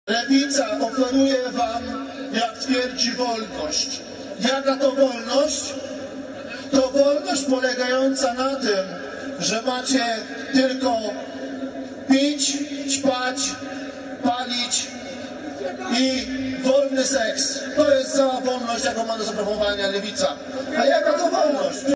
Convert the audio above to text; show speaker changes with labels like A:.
A: Lewica oferuje wam, jak twierdzi, wolność. Jaka to wolność? To wolność polegająca na tym, że macie tylko pić, ćpać, palić i wolny seks. To jest cała wolność, jaką ma do zaproponowania lewica. A jaka to wolność?